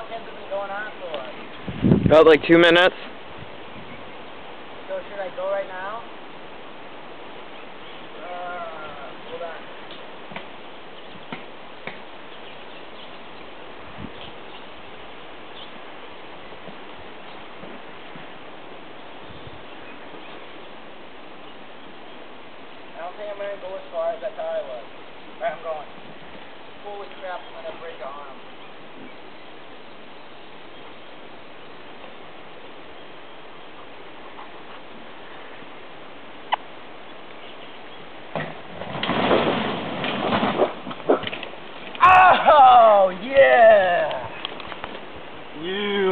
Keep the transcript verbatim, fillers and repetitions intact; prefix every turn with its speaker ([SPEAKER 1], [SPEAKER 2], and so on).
[SPEAKER 1] has it been going on for?
[SPEAKER 2] About like two minutes.
[SPEAKER 1] So should I go right now? Uh, hold on. I don't think I'm going to go as far as I thought I was. Alright, I'm going. Holy crap, I'm going to break an arm. Oh, yeah!
[SPEAKER 2] You.